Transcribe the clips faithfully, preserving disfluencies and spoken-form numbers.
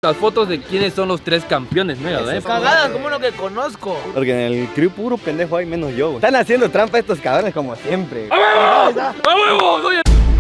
las fotos de quiénes son los tres campeones, ¿no? ¿Eh? Cagadas como lo que conozco. Porque en el crew puro pendejo hay menos yo, güey. Están haciendo trampa estos cabrones como siempre. ¡A huevo! ¡A huevo! Soy el...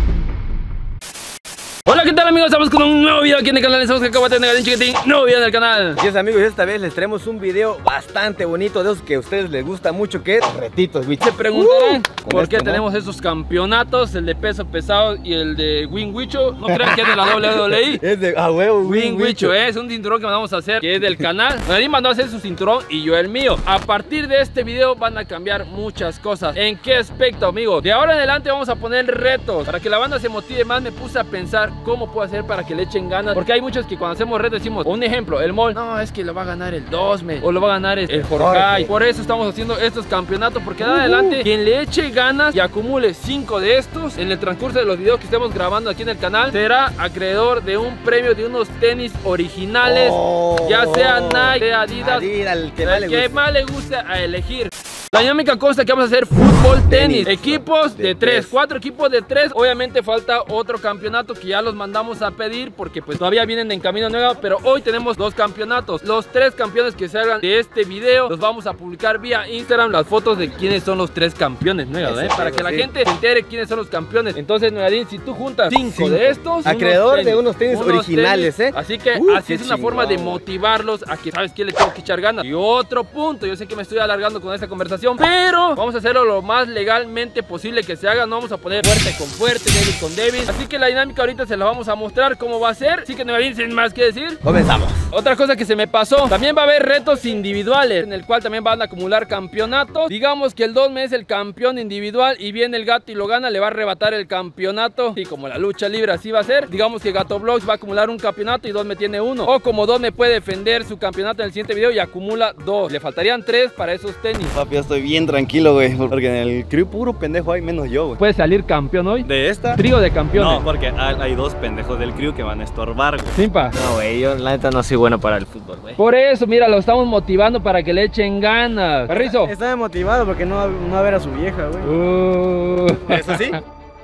Hola, ¿qué tal, amigos? Estamos con un nuevo video aquí en el canal. Estamos que acabo de tener un chiquitín nuevo video en el canal. Y es, amigos, esta vez les traemos un video bastante bonito, de esos que a ustedes les gusta mucho, que es retitos, güey. Se preguntarán uh, por qué esto, ¿no? tenemos esos campeonatos, el de peso pesado y el de Win Wicho. No crean que es de la doble u doble u E. Es de, a huevo, Win Wicho, eh, es un cinturón que mandamos a hacer, que es del canal. Nadie mandó a hacer su cinturón y yo el mío. A partir de este video van a cambiar muchas cosas. ¿En qué aspecto, amigos? De ahora en adelante vamos a poner retos. Para que la banda se motive más, me puse a pensar cómo puedo hacer para que le echen ganas. Porque hay muchos que cuando hacemos retos decimos, un ejemplo, el mall, no, es que lo va a ganar el Dosme o lo va a ganar el Jorge. Por eso estamos haciendo estos campeonatos, porque de adelante, quien le eche ganas y acumule cinco de estos en el transcurso de los videos que estemos grabando aquí en el canal, será acreedor de un premio de unos tenis originales, oh, ya sea Nike, sea Adidas, Adidas el que, el más, le que más le guste a elegir. La dinámica consta que vamos a hacer fútbol, tenis, tenis. Equipos de, de tres, tres, cuatro equipos de tres. Obviamente falta otro campeonato que ya los mandamos a pedir porque pues todavía vienen en camino nuevo. Pero hoy tenemos dos campeonatos. Los tres campeones que salgan de este video los vamos a publicar vía Instagram, las fotos de quiénes son los tres campeones, ¿no? ¿Eh? Para que la sí. gente se entere quiénes son los campeones. Entonces, Noyadín, si tú juntas cinco, cinco. de estos, acreedor de unos tenis unos originales, tenis, ¿eh? Así que uh, así es una chingón. forma de motivarlos a que, ¿sabes qué? Le tengo que echar ganas. Y otro punto, yo sé que me estoy alargando con esta conversación, pero vamos a hacerlo lo más legalmente posible que se haga. No vamos a poner fuerte con fuerte, débil con débil. Así que la dinámica ahorita se la vamos a mostrar cómo va a ser. Así que no me vienen sin más que decir. Comenzamos. Otra cosa que se me pasó, también va a haber retos individuales, en el cual también van a acumular campeonatos. Digamos que el Dosme es el campeón individual y viene el Gato y lo gana, le va a arrebatar el campeonato. Y como la lucha libre así va a ser, digamos que Gato Vlogs va a acumular un campeonato y Dosme tiene uno. O como Dosme puede defender su campeonato en el siguiente video y acumula dos. Le faltarían tres para esos tenis. Papi, yo estoy bien tranquilo, güey, porque en el crew puro pendejo hay menos yo, güey. ¿Puedes salir campeón hoy? ¿De esta? Trío de campeones. No, porque hay dos pendejos del crew que van a estorbar, güey. Simpa. No, güey, yo la neta no soy bueno para el fútbol, güey. Por eso, mira, lo estamos motivando para que le echen ganas. Carrizo. Está motivado porque no, no va a ver a su vieja, güey. Uh. ¿Eso sí?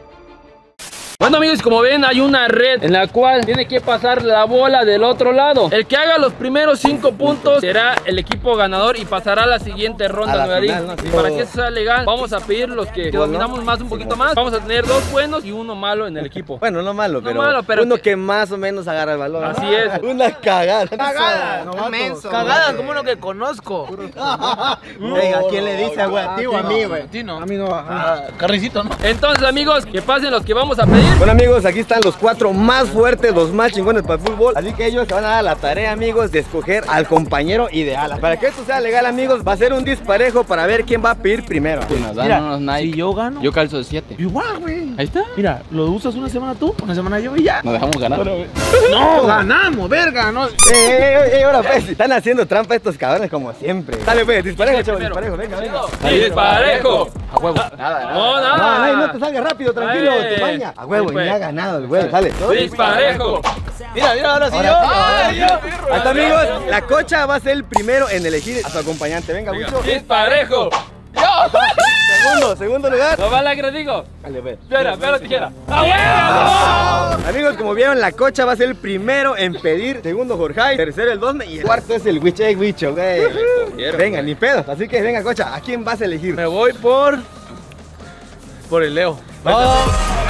Bueno, amigos, como ven hay una red en la cual tiene que pasar la bola del otro lado. El que haga los primeros cinco puntos será el equipo ganador y pasará a la siguiente ronda. La final, ¿no? Sí. Para que eso sea legal, vamos a pedir los que, que dominamos más un poquito más. Vamos a tener dos buenos y uno malo en el equipo. Bueno, no malo, no pero, malo, pero uno que... que más o menos agarra el balón. Así es. Una cagada. Cagada. No, menso, cagada como lo que conozco. Venga, ¿a quién le dice, güey? ¿A ti o a mí, güey? A ti no. A mí no. Ah, Carricito, ¿no? Entonces, amigos, que pasen los que vamos a pedir. Bueno, amigos, aquí están los cuatro más fuertes, los más chingones para el fútbol. Así que ellos se van a dar la tarea, amigos, de escoger al compañero ideal. Para que esto sea legal, amigos, va a ser un disparejo para ver quién va a pedir primero. Si nos dan Mira, unos Nike, si yo gano, yo calzo de siete. Igual, güey. Ahí está. Mira, lo usas una semana tú, una semana yo y ya. Nos dejamos ganar. Pero, no, ganamos, verga, no. Eh, eh, eh, ahora pues, están haciendo trampa estos cabrones como siempre. Dale, pues, disparejo, chavos, disparejo, venga, venga. Disparejo. A huevo. Nada, nada. No, nada. No, no, no te salgas rápido, tranquilo, Ay. te baña. A huevo, y ya ha ganado el güey, dale. Disparejo. Mira, mira, ahora sí Ahora yo. sí, ahora Ay, sí. yo. Hasta, amigos, la Cocha va a ser el primero en elegir a su acompañante. Venga, mucho. Disparejo. Segundo, segundo lugar. No va la que digo. Dale, ve. Espera, espera, tijera. ¡Ah, bueno! Amigos, como vieron, la Cocha va a ser el primero en pedir. Segundo, Jorge. Tercero, el Dosme. Y el cuarto es el Wicho, el Wicho, güey. Venga, ni pedo. Así que venga, Cocha, ¿a quién vas a elegir? Me voy por... Por el Leo. Oh.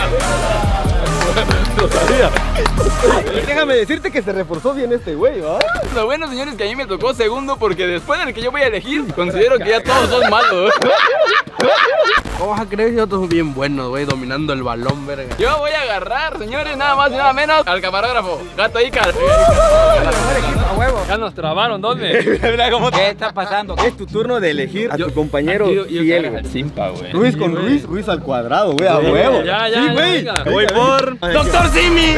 Lo sabía. Déjame decirte que se reforzó bien este güey, ¿va? Lo bueno, señores, que a mí me tocó segundo porque después del que yo voy a elegir, considero que ya todos son malos. ¿Cómo vas a creer si nosotros somos bien buenos, güey, dominando el balón, verga? Yo voy a agarrar, señores, nada más y nada menos al camarógrafo, Gato Icar. A huevo. Ya nos trabaron, ¿dónde? ¿Qué está pasando? Es tu turno de elegir a tu compañero Yo, yo, fiel, yo, güey. Simpa, güey. Ruiz con Ruiz, Ruiz al cuadrado, güey, a huevo. Ya, ya, sí, ya, güey. venga. Voy por ¡Doctor Simi!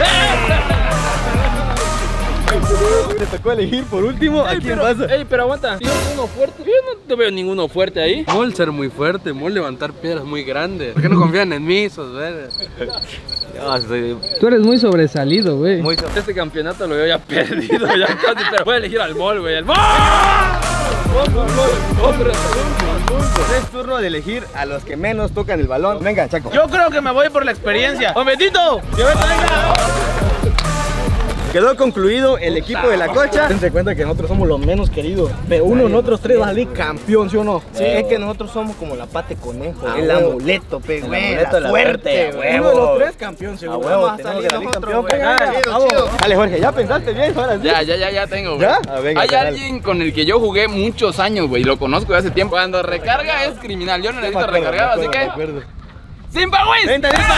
Te tocó elegir por último a Ey, quién pero, vas a... ey, pero aguanta. ¿Tienes uno fuerte? Yo no te veo ninguno fuerte ahí. Mol ser muy fuerte, Mol levantar piedras muy grandes. ¿Por qué no confían en mí, esos verdes? No, soy Tú eres muy sobresalido, güey. muy so- Este campeonato lo veo ya perdido, ya casi, pero voy a elegir al Mol, güey. ¡El Mol! ¡Hombre! Es turno de elegir a los que menos tocan el balón. Venga, Chaco. Yo creo que me voy por la experiencia. ¡Momentito! ¡Que venga! quedó concluido el equipo de la Cocha. Dense cuenta que nosotros somos los menos queridos, pero uno de nosotros tres va a salir campeón, ¿sí o no? Sí, es que nosotros somos como la pata de conejo, Ah, el huevo. amuleto, pe, El güey, amuleto la de la suerte, suerte, güey. uno de los tres campeón, A seguro. huevo, Vamos a tenemos salir que salir nosotros, campeón, güey. venga, Chido, vamos. chido. Dale, Jorge, ¿ya pensaste bien? Ahora sí. Ya, ya, ya, ya tengo, güey. ¿Ya? Ah, venga, Hay carnal. alguien con el que yo jugué muchos años, güey. Lo conozco de hace tiempo. Cuando recarga es criminal. Yo no Me necesito acuerdo, me recargar, así acuerdo, me que. acuerdo. ¡Simba Wins! ¡Vente, Simba!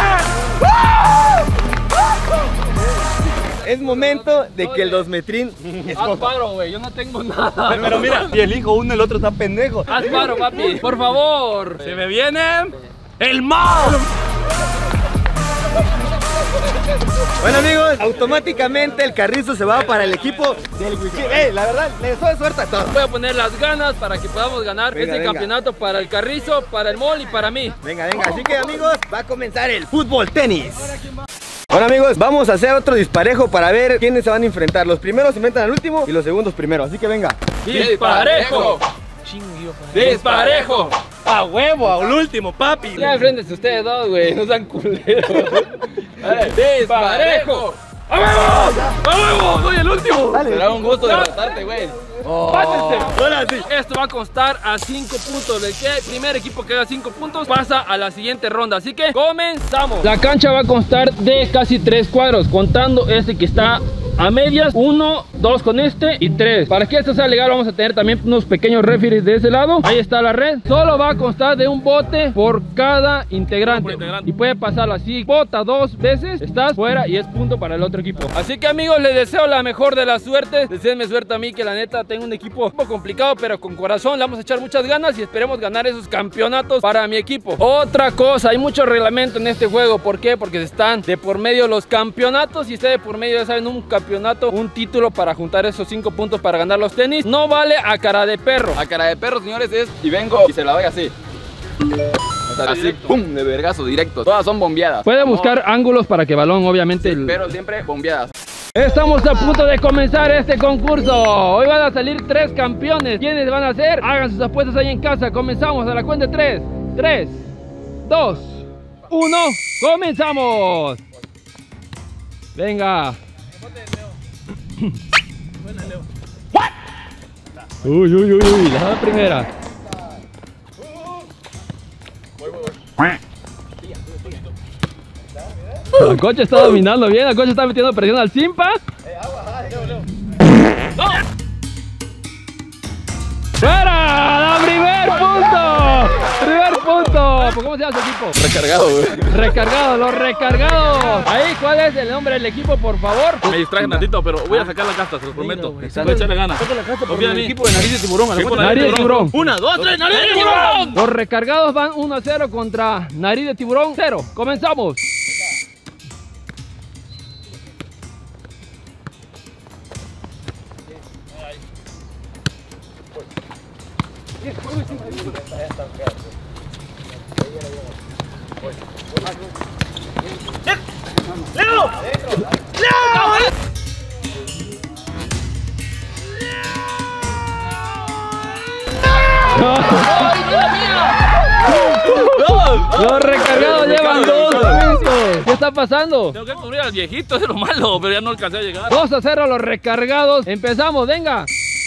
Es momento de que el dos metrín Haz escoja. paro, güey, yo no tengo nada. Pero mira, si elijo uno, el otro está pendejo. Haz paro, papi, por favor. Se me viene el Mao. Bueno, amigos, automáticamente el carrizo se va para el equipo del Wichita. Eh, la verdad, le deseo suerte a todos. Voy a poner las ganas para que podamos ganar Venga, este venga. campeonato para el Carrizo, para el Mall y para mí. Venga, venga, así que amigos, va a comenzar el fútbol tenis. Bueno amigos, vamos a hacer otro disparejo para ver quiénes se van a enfrentar. Los primeros se enfrentan al último y los segundos primero, así que venga. ¡Disparejo! ¡Disparejo! A huevo, al último, papi. Ya enfréntense ustedes dos, güey, no sean culeros. ¡Disparejo! ¡A huevo! ¡A huevo! ¡Soy el último! Dale. Será un gusto derrotarte, güey. ¡Pásense! Ahora sí. Esto va a constar a cinco puntos. El que primer equipo que haga cinco puntos pasa a la siguiente ronda. Así que comenzamos. La cancha va a constar de casi tres cuadros, contando este que está a medias. Uno, dos con este y tres. Para que esto sea legal vamos a tener también unos pequeños referees de ese lado. Ahí está la red. Solo va a constar de un bote por cada integrante. Y puede pasarlo así. Bota dos veces, estás fuera y es punto para el otro equipo. Así que amigos, les deseo la mejor de las suertes. Deseenme suerte a mí, que la neta tengo un equipo un poco complicado, pero con corazón le vamos a echar muchas ganas y esperemos ganar esos campeonatos para mi equipo. Otra cosa, hay mucho reglamento en este juego. ¿Por qué? Porque se están de por medio los campeonatos y está de por medio, ya saben, un campeonato, un título para juntar esos cinco puntos para ganar los tenis. No vale a cara de perro. A cara de perro, señores, es y vengo y se la doy así. Así, pum, de vergazo directo. Todas son bombeadas. Puede buscar ángulos para que balón, obviamente. el- Pero siempre bombeadas. Estamos a punto de comenzar este concurso. Hoy van a salir tres campeones. ¿Quiénes van a ser? Hagan sus apuestas ahí en casa. Comenzamos a la cuenta de tres. tres, dos, uno. ¡Comenzamos! Venga. Uy, uy, uy, uy. La primera. La Cocha está dominando bien, la Cocha está metiendo presión al Simpa. ¡Fuera! ¡La primer punto! ¡Primer punto! ¿Cómo se llama su equipo? Recargado, güey. Recargado, los recargados. Ahí, ¿cuál es el nombre del equipo, por favor? Me distraje tantito, pero voy a sacar la casta, se lo prometo. Voy a echarle ganas. Confía en mí. Equipo de nariz de tiburón, a la Equipo cuenta. Nariz de tiburón. Una, dos, tres, nariz de tiburón. Los recargados van uno a cero contra Nariz de Tiburón cero. Comenzamos. Los recargados llevan dos puntos. ¿Qué está pasando? Tengo que cubrir al viejito, es lo malo, pero ya no alcancé a llegar. dos a cero los recargados. Empezamos, venga.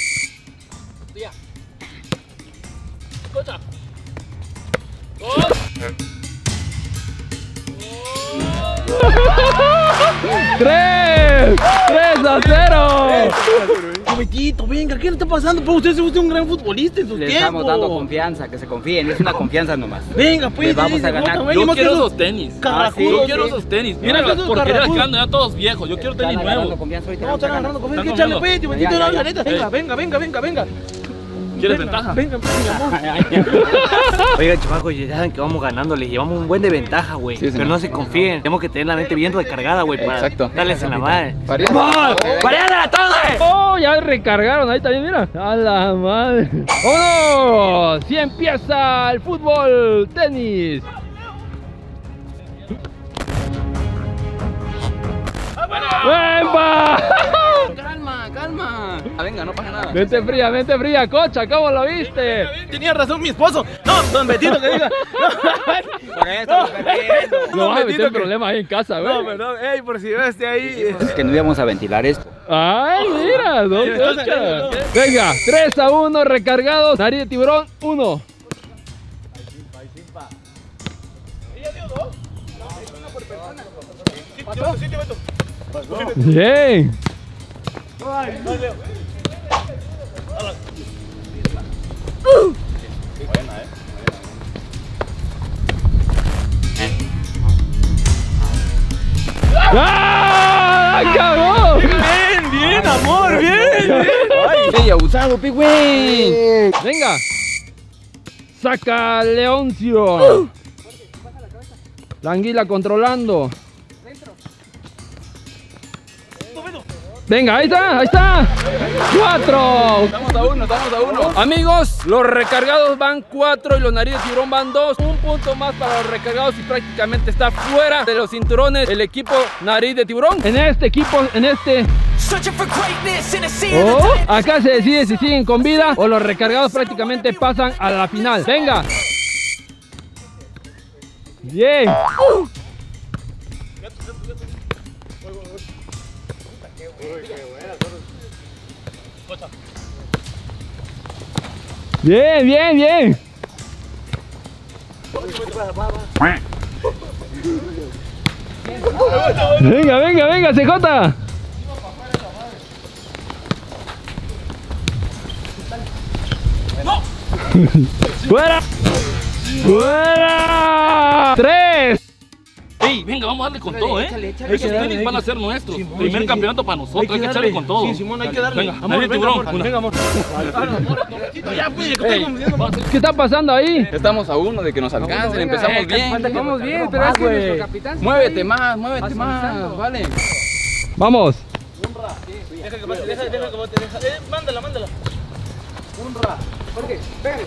tres, tres a cero. Jovencito, venga, ¿qué le está pasando? Pues usted es usted un gran futbolista en sus Le tiempos. estamos dando confianza, que se confíen, es una confianza nomás. Venga, pues, Les vamos dice, a ganar. bota, Yo venga, quiero que esos tenis. Carracudo, Yo sí. quiero esos tenis. Mira Mira, las esos porquerías que carracudo. andan ya todos viejos. Yo quiero tenis Están agarrando nuevos. confianza ahorita. No, están vamos a agarrando ganar. confianza. Están Échale, pues, Ya, Jovencito, ya, la ya. neta. Venga, venga, venga, venga, venga. ¿Quieres Venga, ventaja? Venga, mi amor. Oigan, chavacos, ya saben que vamos ganando, les llevamos un buen de ventaja, güey. Sí, señor. Pero no se confíen, tenemos que tener la mente bien recargada, güey, para Exacto. darles en la madre. Farías. ¡Pareada a todos! Oh, ya recargaron ahí también, mira. A la madre. ¡Vámonos! Si empieza el fútbol, tenis. ¡Bemba! Calma, calma. Venga, no pasa nada. Mente fría, mente fría, Cocha, ¿cómo lo viste? Tenía razón mi esposo. No, don Betito que diga. Con esto lo estoy viendo. No vas a meter problemas ahí en casa, güey. No, perdón. Ey, por si ves ahí. Es que no íbamos a ventilar esto. Ay, mira, don Cocha. Venga, tres a uno recargados. Nariz de tiburón, uno. Bien. ¡Ah! ¡Cagó! Bien, bien, amor, bien. bien. ¡Ey, abusado, pigüey! Venga. Saca Leoncio. La anguila controlando. Venga, ahí está, ahí está. Cuatro. Estamos a uno, estamos a uno. Amigos, los recargados van cuatro y los nariz de tiburón van dos. Un punto más para los recargados y prácticamente está fuera de los cinturones el equipo nariz de tiburón. En este equipo, en este... Oh, acá se decide si siguen con vida o los recargados prácticamente pasan a la final. Venga. Bien. Uh. Bien, bien, bien. Venga, venga, venga, C J. ¡Fuera! ¡Fuera! ¡Tres! Ey, venga, vamos a darle con todo, ¿eh? Esos tenis van a ser nuestros. Primer campeonato para nosotros, hay que echarle con todo. Sí, Simón, hay que darle. Venga, amor, venga, amor. Venga, amor. Ya, pues, ¿Qué está pasando ahí? Estamos a uno de que nos alcancen, empezamos bien. Vamos bien, pero es que nuestro capitán... Muévete más, muévete más, vale. Vamos. Deja que pase, deja, deja que bote, deja. Eh, mándala, mándala. Unra. Jorge, pégale.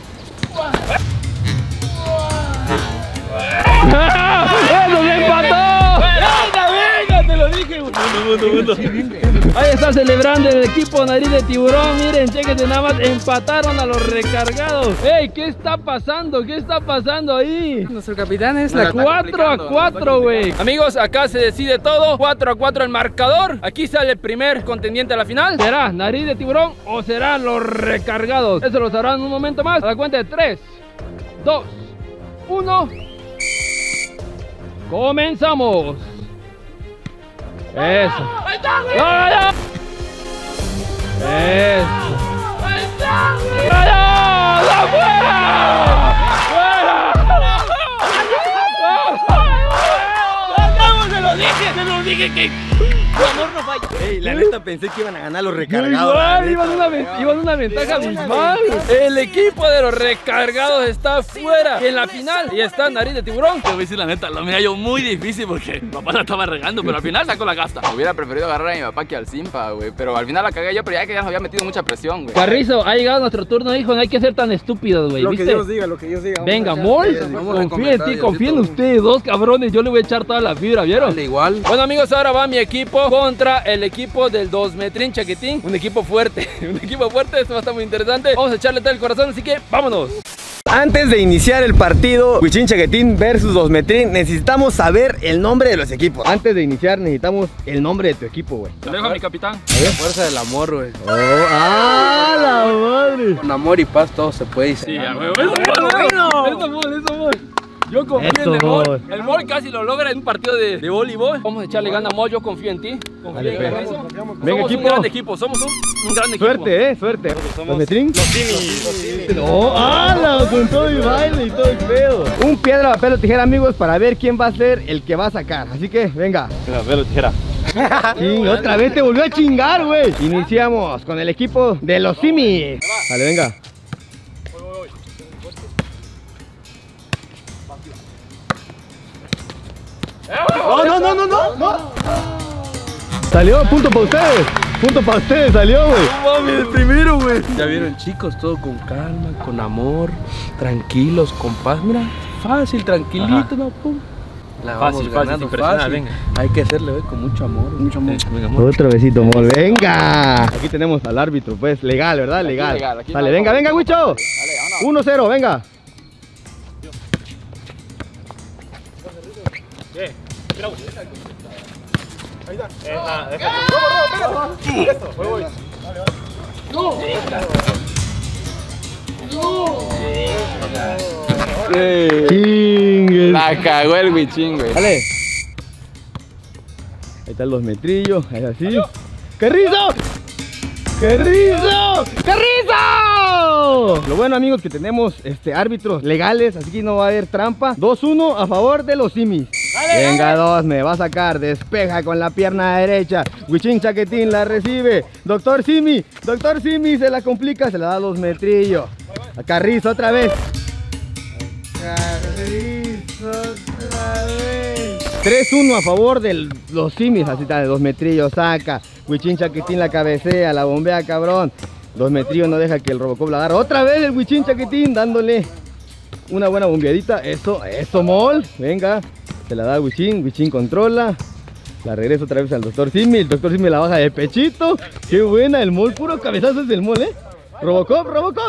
¡Eso se empató! ¡Venga, venga! Te lo dije. Ahí está celebrando el equipo nariz de tiburón. Miren, chequense nada más. Empataron a los recargados. ¡Ey! ¿Qué está pasando? ¿Qué está pasando ahí? Nuestro capitán es la... cuatro a cuatro, güey. Amigos, acá se decide todo. cuatro a cuatro el marcador. Aquí sale el primer contendiente a la final. ¿Será nariz de tiburón o será los recargados? Eso lo sabrán en un momento más. A la cuenta de tres, dos, uno. Comenzamos. Eso. ¡Ahí está, güey! ¡No, eso! ¡Ahí está, güey! ¡No, no, fuera! ¡Fuera! ¡Vamos, te lo dije! ¡Te lo dije que... Tu amor no falla. Ey, la neta pensé que iban a ganar los recargados. Igual, iban una, iban una ventaja abismal. El equipo de los recargados está fuera. Y en la final y está nariz de tiburón. Te voy a decir la neta, lo mío yo muy difícil porque mi papá la estaba regando, pero al final sacó la casta. Hubiera preferido agarrar a mi papá que al Simpa, güey. Pero al final la cagué yo, pero ya que ya nos había metido mucha presión, güey. Carrizo, ha llegado nuestro turno, hijo. No hay que ser tan estúpidos, güey. Lo ¿viste? que Dios diga, lo que Dios diga. Venga, Mol, confía en ti, confía en ustedes dos, cabrones. Yo le voy a echar toda la fibra, ¿vieron? Dale, igual. Bueno, amigos, ahora va mi equipo contra el equipo del dos metrín Chaquetín. Un equipo fuerte, un equipo fuerte. Esto va a estar muy interesante. Vamos a echarle todo el corazón, así que vámonos. Antes de iniciar el partido Huichín Chaquetín versus dos metrín, necesitamos saber el nombre de los equipos. Antes de iniciar necesitamos el nombre de tu equipo, güey. Te lo dejo a mi capitán. La fuerza del amor, güey. Oh, ¡ah, la madre! Con amor y paz todo se puede decir. Sí, a huevo. Eso bueno. Eso mol, eso mol. Yo confío Eso, en el Mol. Mol. El Mol casi lo logra en un partido de, de voleibol. Vamos a echarle gana, Mol. Yo confío en ti. Confío Dale, en pues. Carrizo. Venga, Somos equipo. un gran equipo. Somos un, un gran equipo. Suerte, eh, suerte. ¿Dos metrín? No, ¡hala! Con todo y baile y todo el pedo. Un piedra, papel o tijera, amigos, para ver quién va a ser el que va a sacar. Así que, venga. Velo, tijera. Ching, otra vez te volvió a chingar, güey. Iniciamos con el equipo de los Simis. Vale, venga. No, no, no, no, no, no. Salió, punto para ustedes. Punto para ustedes, salió, güey. No mames, el primero, güey. Ya vieron, chicos, todo con calma, con amor, tranquilos, con paz. Mira, fácil, tranquilito, no, pum. La Fácil, vamos fácil, ganando, sin impresionar, fácil. venga. Hay que hacerle, güey, con mucho amor, mucho amor. Venga, amor. Otro besito, Mol. Venga. Aquí tenemos al árbitro, pues. Legal, ¿verdad? Aquí Legal. legal, aquí Dale, no, venga, no, venga, no, Huicho. Dale, vámonos. uno cero, venga. Chingue. La cagó el Huichín, güey. Dale. Ahí están los metrillos, ahí así. ¡Carrizo! ¡Carrizo! ¡Carrizo! Lo bueno, amigos, que tenemos este, árbitros legales, así que no va a haber trampa. dos uno a favor de los simis. Venga, dos, me va a sacar, despeja con la pierna derecha. Huichín Chaquetín la recibe. Doctor Simi, Doctor Simi se la complica, se la da a los metrillos. A Carrizo otra vez. Carrizo otra vez. tres uno a favor de los simis, así está, de dos metrillos saca. Huichín Chaquetín la cabecea, la bombea, cabrón. Dos metrillos no deja que el Robocop la agarre. Otra vez el Huichín Chaquetín dándole una buena bombeadita. Eso, eso, Mol. Venga, se la da a Huichín, Huichín controla. La regresa otra vez al Doctor Simi. El Doctor Simi la baja de pechito. Qué buena, el Mol, puro cabezazo es del Mol, ¿eh? Robocop, Robocop.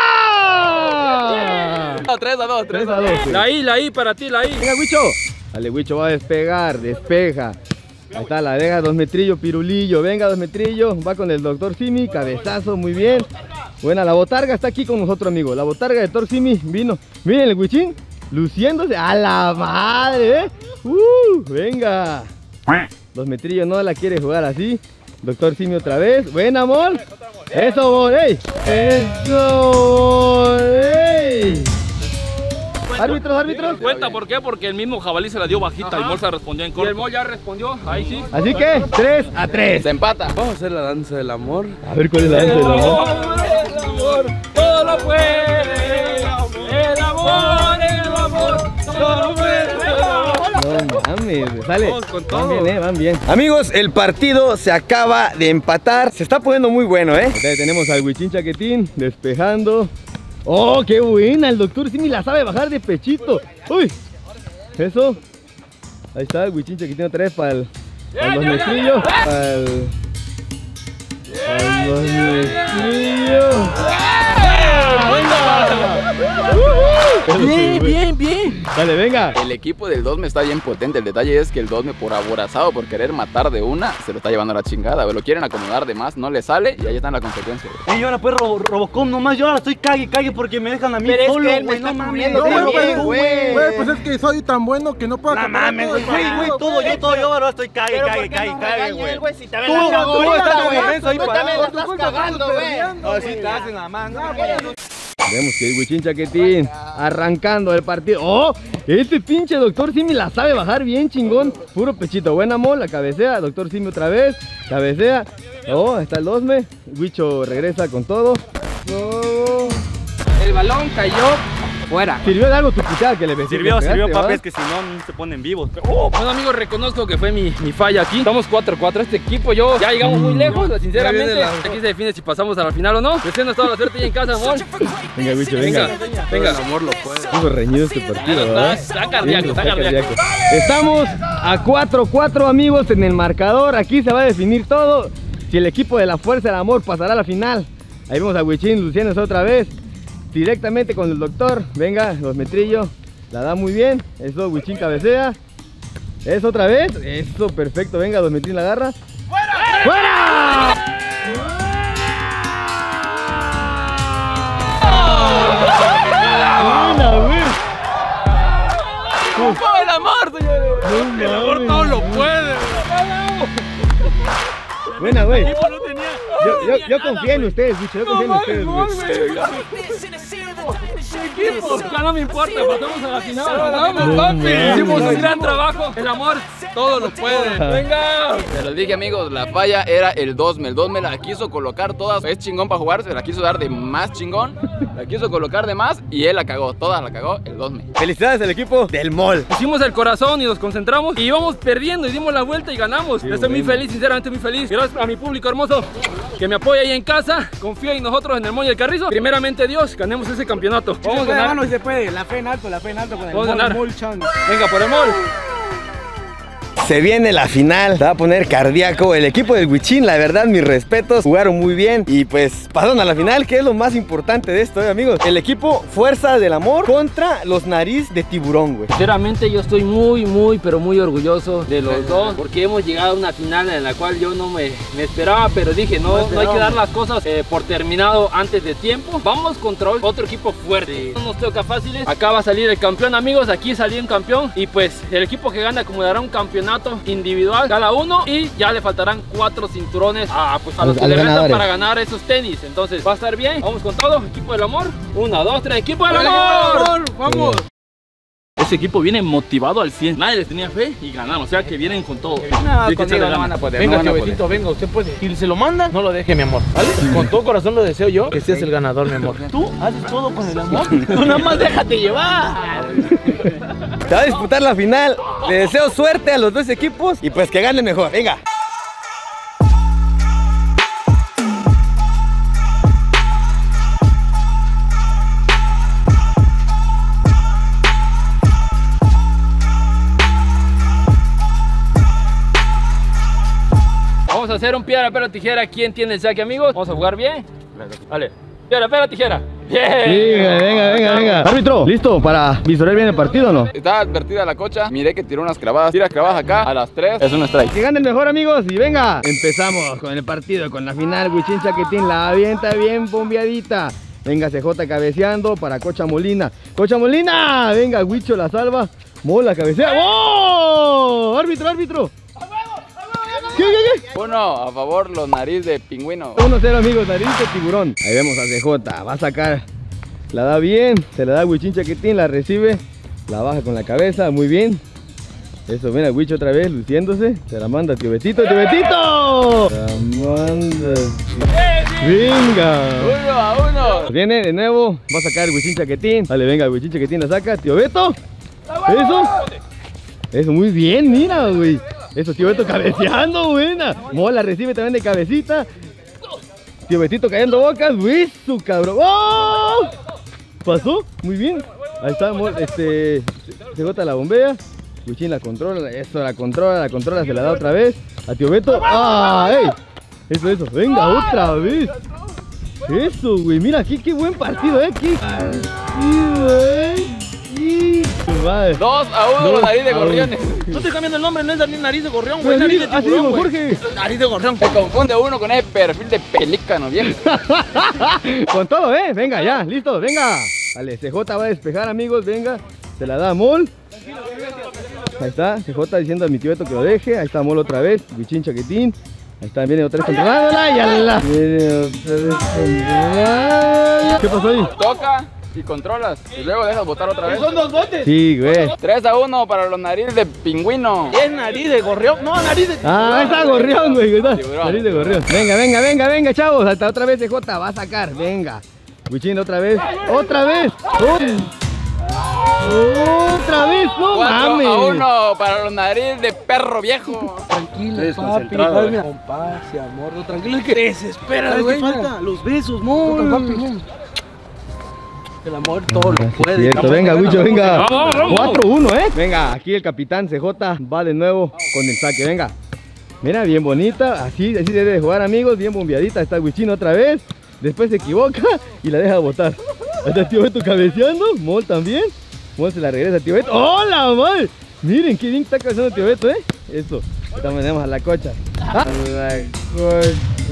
¡Ah! tres a dos, tres a dos. tres a dos. La I, la I para ti, la I. Venga, Huicho. Dale, Huicho va a despegar, despeja. Ahí está, la deja dos metrillo, pirulillo. Venga, dos metrillo, va con el Doctor Simi, cabezazo, muy bien. Buena, la botarga está aquí con nosotros, amigo. La botarga de Doctor Simi vino. Miren el Huichín, luciéndose a la madre, ¿eh? Uh, venga. Dos metrillos no la quiere jugar así. Doctor Simi otra vez. Buena, Mol. Eso, Mol, ey. Eso, Mol, ey. Árbitros, árbitros. Cuenta, ¿por qué? Porque el mismo jabalí se la dio bajita. Ajá. Y Mol se respondió en Y corto. el Mol ya respondió, ahí sí. Así que, tres a tres. Se empata. Vamos a hacer la danza del amor. A ver cuál es la danza del amor. El amor, todo lo puede. El amor, el amor, todo lo puede. No mames, sale. Vamos con todo. Van bien, eh, van bien. Amigos, el partido se acaba de empatar. Se está poniendo muy bueno, eh. Acá tenemos al Huichín Chaquetín despejando. Oh, qué buena. El Doctor Simi la sabe bajar de pechito. Uy, eso. Ahí está el Huichín Chaquetín otra vez para el, para los metrillos. Para el, para los metrillos. Bien, bien, bien. Dale, venga. El equipo del dos me está bien potente. El detalle es que el dos me, por aborazado, por querer matar de una, se lo está llevando a la chingada, güey. Lo quieren acomodar de más, no le sale y ahí está la consecuencia, güey. Ey, ahora pues Robo- Robocop nomás, yo ahora estoy cague, cague porque me dejan a mí solo, güey, no mames. No, No, güey, güey, güey. Güey, pues es que soy tan bueno que no puedo no acaparar mames, todo güey, el güey, güey, partido, todo, yo todo, yo ahora estoy cague, cague, cague, cague, güey. güey. Tú, tú estás como menso ahí parado. estás cagando, güey. No, sí, te hacen la mano. Vemos que el Huichín Chaquetín arrancando el partido. ¡Oh! Este pinche Doctor Simi la sabe bajar bien, chingón. Puro pechito. Buena, Mol, la cabecea. Doctor Simi otra vez. Cabecea. Oh, ahí está el Osme. Huicho regresa con todo. Oh. El balón cayó fuera. ¿Sirvió de algo tu pichada que le ves? Sirvió, sirvió, papi, es que si no, no se ponen vivos. Oh, bueno, amigos, reconozco que fue mi, mi falla aquí. Estamos cuatro cuatro. Este equipo, yo ya llegamos muy lejos. Sinceramente, aquí se define si pasamos a la final o no. Deseando toda la suerte ahí en casa, amor. Venga, Huicho, venga. Venga, venga. El amor lo puede. Estuvo reñido este partido, ¿verdad? Está cardíaco, está Está cardíaco. Estamos a cuatro cuatro, amigos, en el marcador. Aquí se va a definir todo. Si el equipo de la Fuerza del Amor pasará a la final. Ahí vemos a Huichín luciéndose otra vez. Directamente con el doctor. Venga, los metrillos. La da muy bien. Eso, Huichín cabecea. Eso otra vez. Eso, perfecto. Venga, los metrillos la agarra. ¡Fuera! ¡Fuera! ¡Buena, güey! el amor, señores! El amor todo lo puede. Buena, güey. No tenía. Yo, yo, yo confío en ustedes, bicho. Yo confío en ustedes, güey. Equipos, ya no me importa, pasamos a la final. Vamos, No papi. mames. Hicimos un gran trabajo. El amor, todo lo puede. Venga. Se los dije, amigos, la falla era el Dosme. El Dosme la quiso colocar todas. Es chingón para jugar, se la quiso dar de más chingón. La quiso colocar de más y él la cagó. Toda la cagó el Dosme. Felicidades al equipo del Mol. Hicimos el corazón y nos concentramos y íbamos perdiendo y dimos la vuelta y ganamos. Yo estoy muy feliz, sinceramente muy feliz. Gracias a mi público hermoso que me apoya ahí en casa. Confía en nosotros, en el Mol y el Carrizo. Primeramente Dios, ganemos ese campeonato. Vamos a ganar. No se puede, la fe en alto, la fe en alto con el Vamos a Mol, ganar. Mol Chan. Venga, por el Mol. se viene la final. Se va a poner cardíaco. El equipo del Huichín, la verdad, mis respetos. Jugaron muy bien y pues pasaron a la final, que es lo más importante de esto, ¿eh, amigos? El equipo Fuerza del Amor contra los Nariz de Tiburón, güey. Sinceramente yo estoy muy, muy, pero muy orgulloso de los dos, porque hemos llegado a una final en la cual yo no me, me esperaba, pero dije, no, no, no hay que dar las cosas eh, por terminado antes de tiempo. Vamos contra otro equipo fuerte. No nos toca fáciles. Acá va a salir el campeón, amigos. Aquí salió un campeón y pues el equipo que gana acumulará un campeonato individual cada uno y ya le faltarán cuatro cinturones a, pues, a los, los que le restan para ganar esos tenis. Entonces va a estar bien. Vamos con todo. Equipo del amor. Una, dos, tres. Equipo del amor. Vamos. Ese equipo viene motivado al cien. Nadie les tenía fe y ganaron. O sea que vienen con todo. No, conmigo no van a poder. Venga, no tío Betito, venga, usted puede. Si se lo manda, no lo deje, mi amor. ¿Vale? Con todo corazón lo deseo yo que seas el ganador, mi amor. Tú haces todo con el amor. Tú nada más déjate llevar. Se va a disputar la final. Le deseo suerte a los dos equipos y pues que ganen mejor. Venga. Vamos a hacer un piedra, papel o tijera. ¿Quién tiene el saque, amigos? Vamos a jugar bien. Vale. Piedra, papel o tijera. Bien. Sí, venga, venga, venga. Árbitro, ¿listo para visualizar bien el partido o no? Está advertida la cocha. Miré que tiró unas clavadas. Tira clavadas acá a las tres. Es un strike. Que gane el mejor, amigos. Y venga. Empezamos con el partido, con la final. Huichín Chaquetín la avienta bien bombeadita. Venga, C J cabeceando para Cocha Molina. Cocha Molina. Venga, Huicho la salva. Mola cabecea. ¡Oh! Árbitro, árbitro. ¿Qué, qué, qué? Uno a favor, los Nariz de Pingüino. uno cero, amigos, Nariz de Tiburón. Ahí vemos a C J, va a sacar. La da bien, se la da a Huichín Chaquetín, la recibe. La baja con la cabeza, muy bien. Eso, ven a Huicho otra vez, luciéndose. Se la manda a Tío Betito, ¡Tío Betito! La manda. Venga. Uno a uno. Viene de nuevo, va a sacar Huichín Chaquetín. Dale, venga, Huichín Chaquetín la saca. Tío Beto. Eso. Eso, muy bien, mira, güey. Eso, Tío Beto cabeceando, buena. Mola recibe también de cabecita. Tío Betito cayendo bocas. Eso, cabrón. ¡Oh! Pasó, muy bien. Ahí está, este, C J la bombea. Huichín la controla, eso, la controla, la controla, se la da otra vez. A Tío Beto. ¡Ah! ¡Ey! Eso, eso. Venga, otra vez. Eso, güey. Mira, aquí qué buen partido, ¿eh? Aquí. Sí, güey. Dos a uno, los Nariz de Gorriones. No estoy cambiando el nombre, no es Nariz de Gorrión, güey. Nariz de Así digo, Jorge. Nariz de Gorrión. Se confunde uno con el perfil de pelícano, viejo. Con todo, ¿eh? Venga, ya, listo, venga. Vale, C J va a despejar, amigos, venga. Se la da a Mol. Ahí está, C J diciendo a mi tío Beto que lo deje. Ahí está Mol otra vez, Huichín Chaquetín. Ahí está, viene otra vez controlándola y ala. Viene otra vez controlándola. ¿Qué pasó ahí? Toca y controlas y luego dejas botar otra vez. Son dos botes. Sí, güey. tres a uno para los Nariz de Pingüino. Es Nariz de Gorrión. No, Nariz de Ah, ahí está Gorrión, güey. Está. Tiburón. Nariz de Gorrión. Venga, venga, venga, venga, chavos. Hasta otra vez C J va a sacar. Venga. Huichín otra vez. Otra vez. Oh. Otra vez, no cuatro mames. a uno para los Nariz de Perro Viejo. Tranquilo, papi. Dale, con paz y amor. No, tranquilo, es que te desesperas, güey. Falta los besos, no. El amor todo lo puede. Cierto, venga, Huicho, venga. Vamos, vamos, vamos. cuatro uno, ¿eh? Venga, aquí el capitán C J va de nuevo con el saque, venga. Mira, bien bonita, así, así debe de jugar, amigos, bien bombeadita. Está Huichín otra vez, después se equivoca y la deja botar. Ahí está el Tío Beto cabeceando, Mol también. Mol se la regresa a Tío Beto. ¡Hola, mal! Miren qué bien está cabeceando Tío Beto, ¿eh? Eso, ahorita tenemos a la cocha. ¿Ah? La cocha.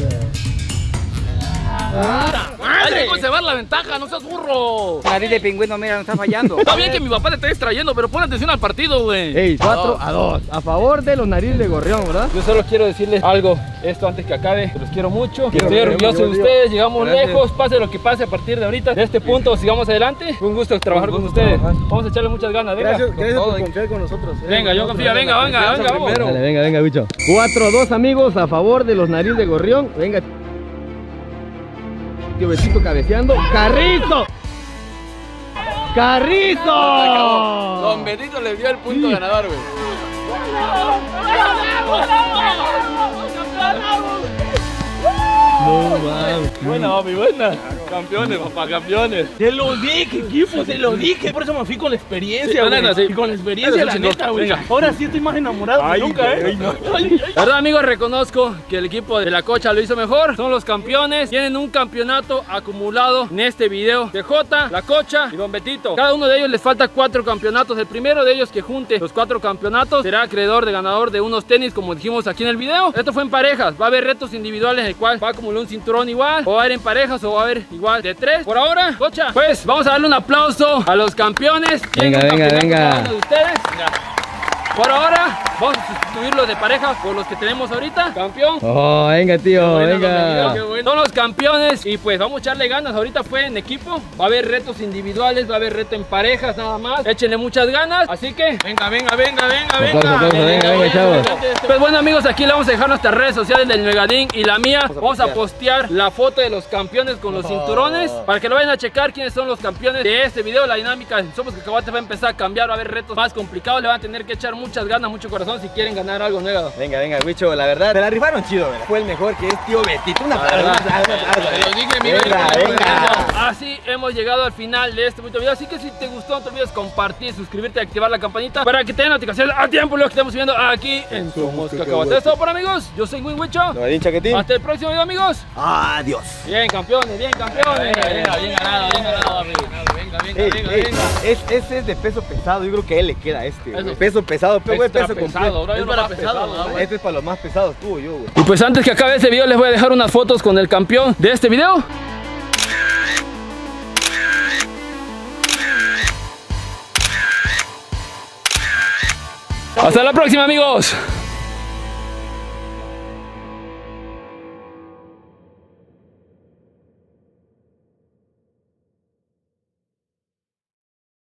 Hay que conservar la ventaja, no seas burro. Nariz de Pingüino, mira, no está fallando. Está bien que mi papá te esté distrayendo, pero pon atención al partido, güey. Ey, cuatro a dos, a favor de los Nariz de Gorrión, ¿verdad? Yo solo quiero decirles algo, esto antes que acabe, los quiero mucho, Quiero, estoy orgulloso quiero, de quiero. ustedes, llegamos Gracias. lejos, pase lo que pase a partir de ahorita, de este punto sigamos adelante, fue un gusto trabajar con ustedes, vamos a echarle muchas ganas, venga. Gracias, gracias por confiar con nosotros. eh. Venga, yo confío, venga, venga, venga, vamos. Dale, venga, venga, bicho. cuatro a dos, amigos, a favor de los Nariz de Gorrión. Venga. Tío Betito cabeceando. ¡Carrizo! ¡Carrizo! Don Betito le dio el punto ganador, güey. No mames. Buena, papi, buena. Campeones, papá, campeones. Te lo dije, equipo, te lo dije. Por eso me fui con la experiencia, Sí, güey. neta, sí. Y con la experiencia, Eso la sí, neta, no. güey. Venga. Ahora sí estoy más enamorado que nunca, ¿eh? La verdad, amigos, reconozco que el equipo de la Cocha lo hizo mejor. Son los campeones. Tienen un campeonato acumulado en este video. D J, la Cocha y Don Betito. Cada uno de ellos les falta cuatro campeonatos. El primero de ellos que junte los cuatro campeonatos será acreedor de ganador de unos tenis, como dijimos aquí en el video. Esto fue en parejas. Va a haber retos individuales en el cual va a acumular un cinturón igual. O va a haber en parejas o va a haber igual de tres. Por ahora, Cocha, pues vamos a darle un aplauso a los campeones. Venga, Tienen un venga, campeonato venga. cada uno de ustedes. Por ahora, vamos a sustituirlos de pareja por los que tenemos ahorita. Campeón. Oh, venga, tío, Bueno, venga. qué bueno. Son los campeones y pues vamos a echarle ganas. Ahorita fue en equipo. Va a haber retos individuales, va a haber reto en parejas nada más. Échenle muchas ganas. Así que Venga, venga, venga, venga, Aplauso, venga. aplauso, venga, venga, chavos. pues bueno, amigos, aquí le vamos a dejar nuestras redes sociales del Megadín y la mía. Vamos a postear la foto de los campeones con los cinturones para que lo vayan a checar quiénes son los campeones de este video. La dinámica en Somos Cacahuates va a empezar a cambiar, va a haber retos más complicados. Le van a tener que echar muchas ganas, mucho corazón si quieren ganar algo nuevo. Venga, venga, Wicho, la verdad, te la rifaron chido, ¿verdad? Fue el mejor que es tío Betito. Una palabra, venga, venga. Así hemos llegado al final de este bonito video. Así que si te gustó, no te olvides compartir, suscribirte y activar la campanita para que te den notificaciones a tiempo lo que estamos subiendo aquí en Somos Cacahuates. Eso por amigos, yo soy Win Wicho. Nogadín Chaquetín. Hasta el próximo video, amigos. Adiós. Bien, campeones, bien, campeones. Venga, bien ganado, bien ganado, amigo. Venga, venga, Ey, venga, ey, venga. es, ese es de peso pesado, yo creo que a él le queda este, güey. Eso. Peso pesado, pero güey, Extra peso pesado, completo. ahora es para pesado, ¿no, güey? Este es para los más pesados, tú o yo, güey. Y pues antes que acabe este video les voy a dejar unas fotos con el campeón de este video. Hasta la próxima, amigos.